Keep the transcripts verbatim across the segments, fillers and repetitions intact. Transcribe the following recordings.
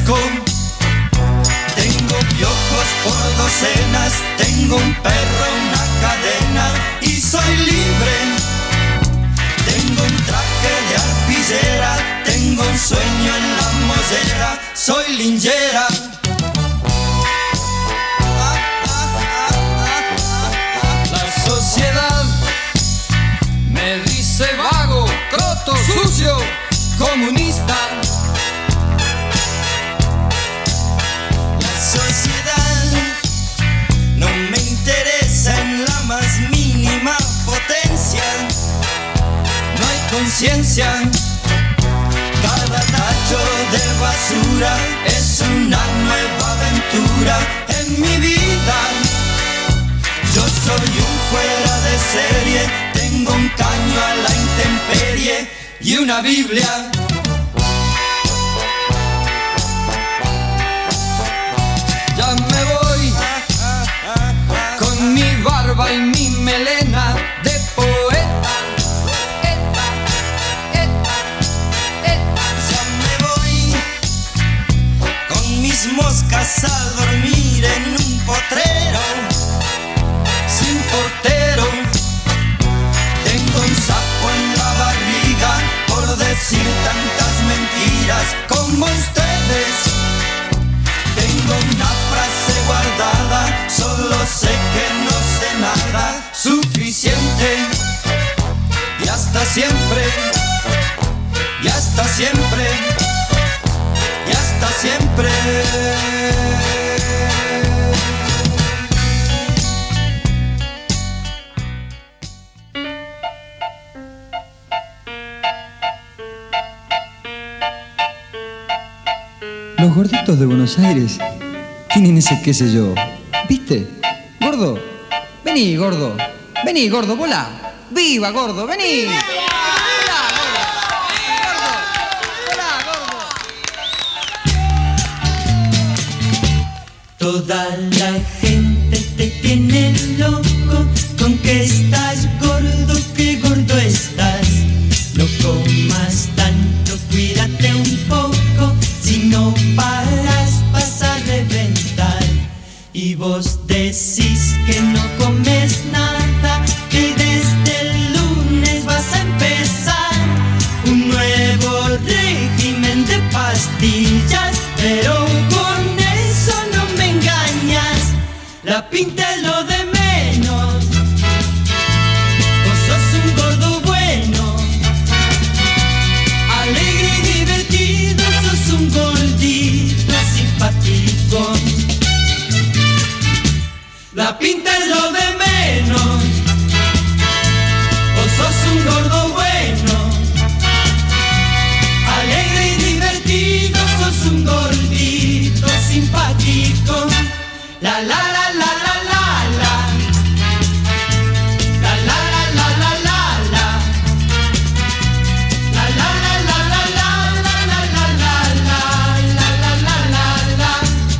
fresco. Tengo piojos por docenas, tengo un perro, una cadena y soy libre. Tengo un traje de arpillera, tengo un sueño en la mollera, soy linchera. La sociedad me dice vago, croto, sucio, comunista. La sociedad no me interesa en la más mínima potencia. No hay conciencia. Cada tacho de basura es una nueva aventura en mi vida. Yo soy un fuera de serie, tengo un caño a la intemperie y una Biblia. Ya me voy con mi barba y mi melena de poeta. Eta, eta, eta. Ya me voy con mis moscas a dormir en un potrero sin portero. Tengo un sapo en la barriga por decir tantas mentiras como ustedes. Tengo una frase guardada, solo sé que no sé nada, suficiente. Y hasta siempre, y hasta siempre, y hasta siempre. Los gorditos de Buenos Aires tienen ese qué sé yo. ¿Viste? Gordo, vení, gordo. Vení, gordo, volá. ¡Viva, gordo! ¡Vení! ¡Volá, gordo! ¡Gordo! ¡Volá, gordo! Toda la gente te tiene loco con que estás gordo, que gordo estás. No comas tanto, cuídate un poco, si no paras vas a reventar. Y vos decís que no comes nada, que desde el lunes vas a empezar un nuevo régimen de pastillas, pero con eso no me engañas. La pinta es lo de menos, vos sos un gordo bueno, alegre y divertido, sos un gordito simpático. La pinta es lo de menos, vos sos un gordo bueno, alegre y divertido, sos un gordito simpático. La la la la la la la, la la la la la la la, la la la la la la la la la la la la la la.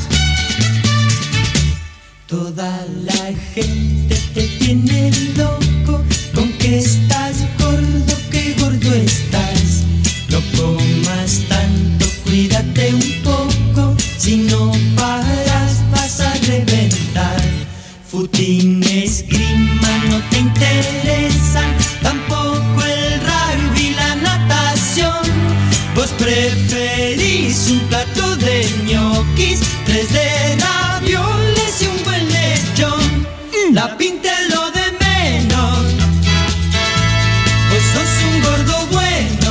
Toda la gente te tiene loco con que estás gordo, que gordo estás. No comas tanto, cuídate un poco, si no paras vas a reventar. Futín, esgrima no te interesan, tampoco el rugby, la natación. Vos preferís un plato de ñoquis, tres de ravioles y un buen lechón. La pinta es lo de menos, vos sos un gordo bueno,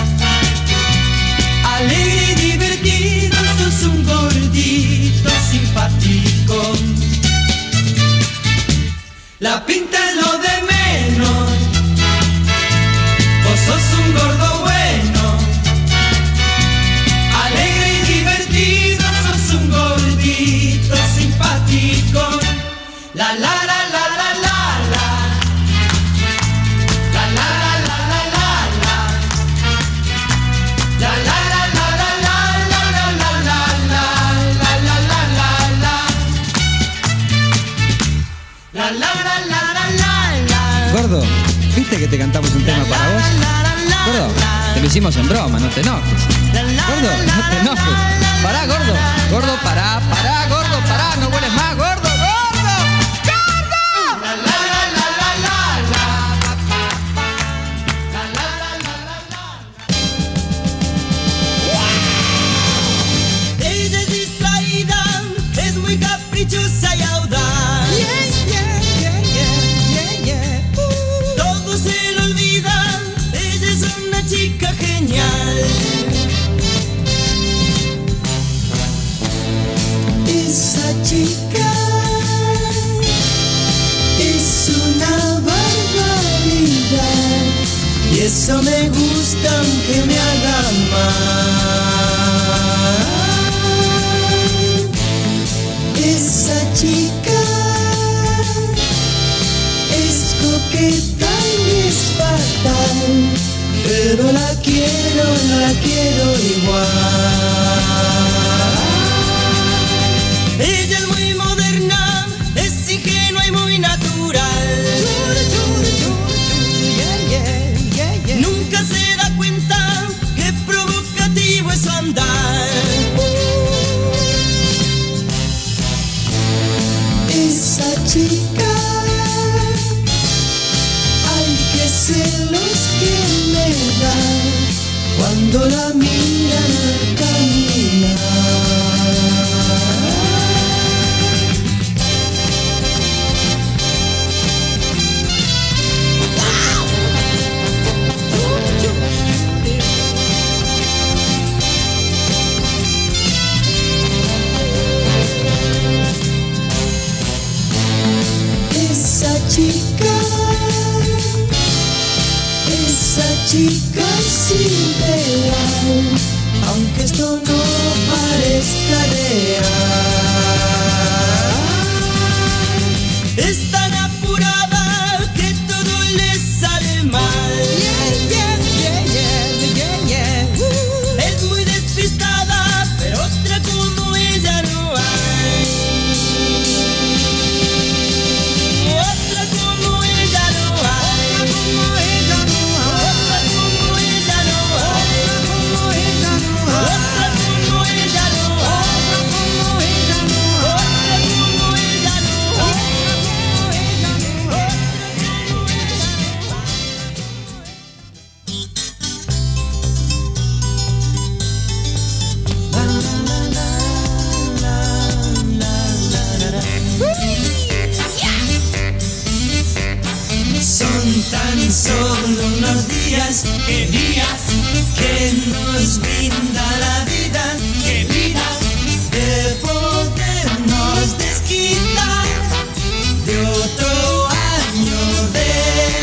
alegre y divertido, sos un gordito simpático. La pinta es lo de menos, vos sos un gordo bueno, alegre y divertido, sos un gordito simpático. La la la la la la la, la la la la la la la, la la la la la la la la la la la la la la la la la la. Gordo, ¿viste que te cantamos un tema para vos? Gordo, te lo hicimos en broma, no te enojes. Gordo, no te enojes. Pará, gordo. Gordo, pará, pará, gordo, pará. No vueles más, gordo, gordo. ¡Gordo! La, la, la, la, la, la, la. La, la, la, la, la, la. Ella es distraída, es muy caprichosa y audaz. Yeah, yeah, yeah, yeah, yeah, yeah. Uh. Todo se le olvida, ella es una chica genial. Esa chica es una barbaridad y eso me gusta aunque me haga mal. Esa chica es coqueta y es fatal, pero la quiero, la quiero igual. Ella es muy moderna, es ingenua y muy natural. Nunca se da cuenta que provocativo es su andar. Esa chica, ay, qué celos que me da cuando la miran al caminar. Esa chica, esa chica es ideal, aunque esto no parezca real. Es tan apurada que todo le sale mal. Es muy despistada, pero otra como ella no hay. Otra como ella no hay. Otra como ella no hay. Otra como ella no hay. Otra como ella no hay. Son tan solo unos días, que días, que nos brinda la vida, que vida, de podernos desquitar de otro año de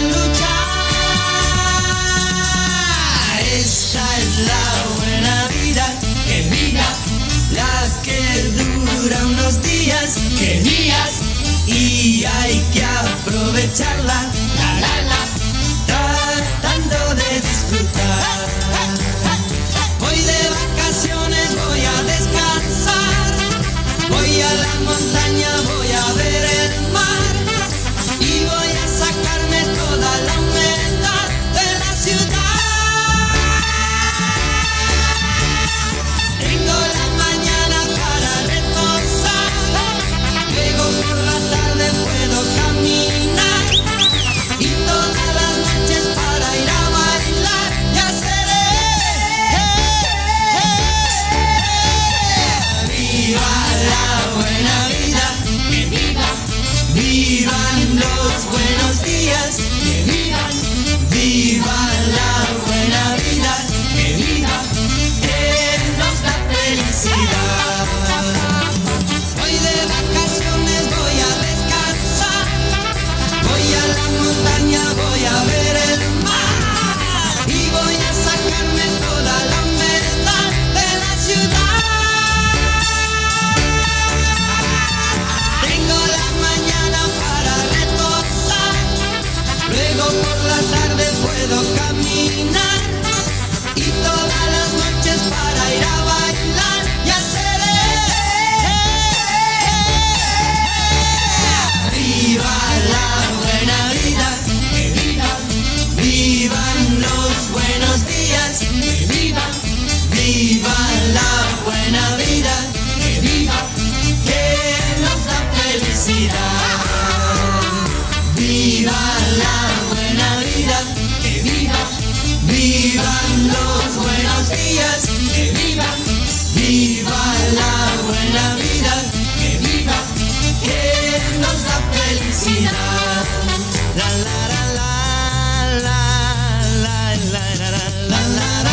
luchar. Esta es la buena vida, que vida, la que dura unos días, que días, y hay que aprovecharla, la la la, tratando de disfrutar. Voy de vacaciones, voy a descansar, voy a la montaña, voy a ver el mar y voy a sacarme toda la humedad de la ciudad. Tengo la mañana para reposar, luego por la tarde puedo caminar y todas las noches para ir a bailar ya seré. Viva la buena vida, que viva, vivan los buenos días, que vivan, viva la buena vida, que viva, que nos da felicidad. Voy de vacaciones, voy a descansar, voy a la montaña, voy a ver el mar y voy a sacarme toda la humedad de la ciudad. vida, que viva, que nos da felicidad. La la la la la la la la la la la.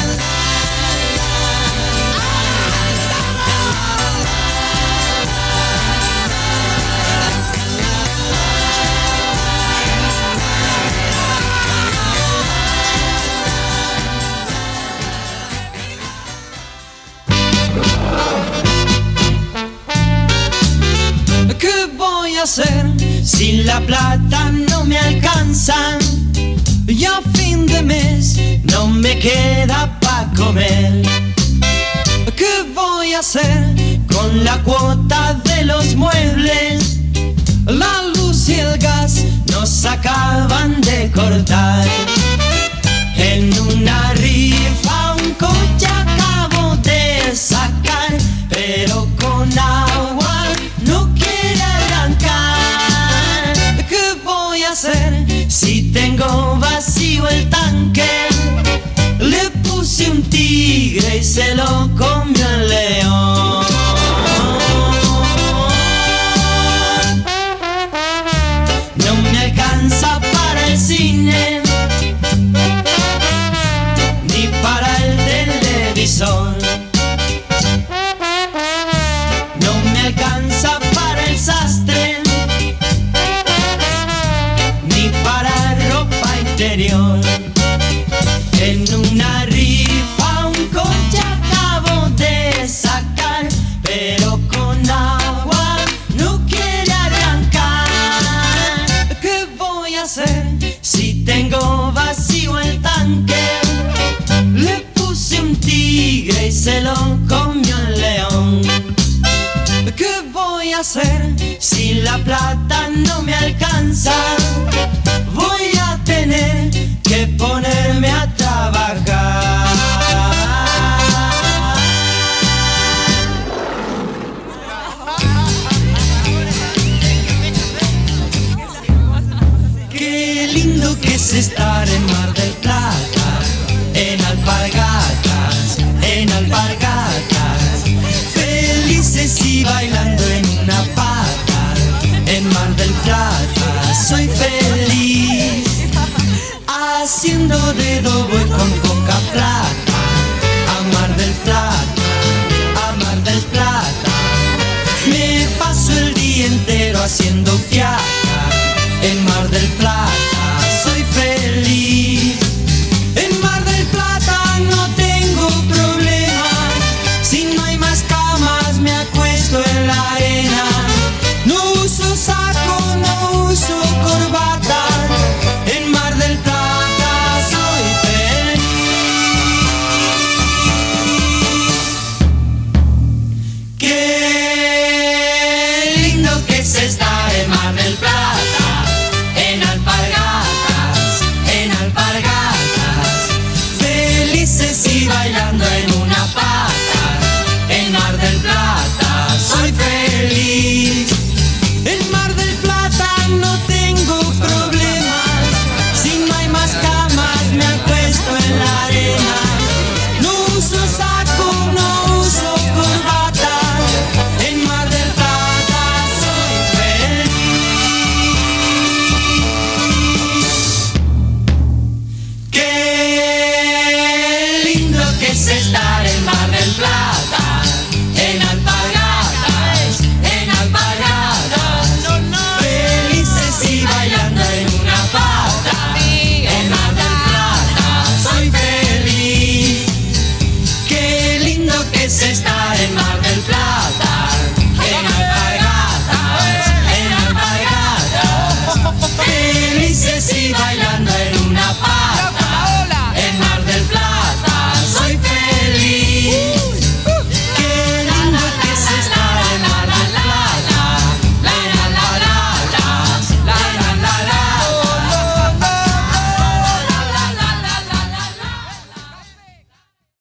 ¿Qué voy a hacer si la plata no me alcanza? Y a fin de mes no me queda pa' comer. ¿Qué voy a hacer con la cuota de los muebles? La luz y el gas nos acaban de cortar. En una rifa un coche acabo de sacar, pero con agua no quiere arrancar. ¿Qué voy a hacer si tengo vacío el tanque? Le puse un tigre y se lo comió el león. No me alcanza para el cine ni para el televisor. No me alcanza para el sastre ni para ropa interior. En una rifa un coche acabo de sacar, pero con agua no quiere arrancar. ¿Qué voy a hacer si tengo vacío el tanque? Le puse un tigre y se lo comió el león. ¿Qué voy a hacer si la plata no me alcanza? Voy a tener que ponerme a trabajar. Qué lindo que es estar en Mar del Plata, en alpargatas, en alpargatas, felices y bailando en una pata. En Mar del Plata soy feliz, haciendo dedo voy con poca plata. A Mar del Plata, a Mar del Plata, me paso el día entero haciendo fiaca. En Mar del Plata soy feliz. En Mar del Plata no tengo problema, si no hay más camas me acuesto en la arena. No uso saco, no uso corbata. En Mar del Plata soy feliz. Qué lindo que es estar en Mar del Plata.